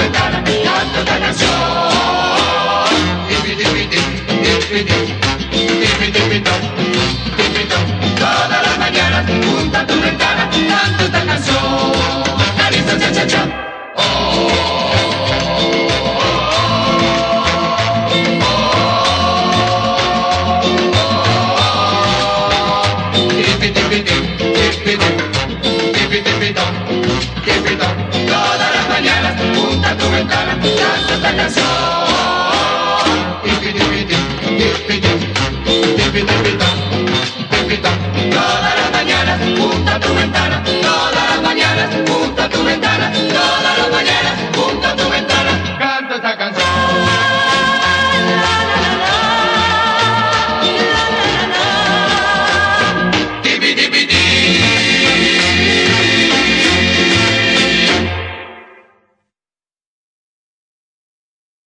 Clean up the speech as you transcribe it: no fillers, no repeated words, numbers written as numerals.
ventana, canta esta canción. Tipi, tipi, tipi, tipi, tipi, top, tipi, top. Todas las mañanas, junto a tu ventana, canta esta canción. Carita, cha, cha, cha. Todas las mañanas, junto a tu ventana, canta esta canción.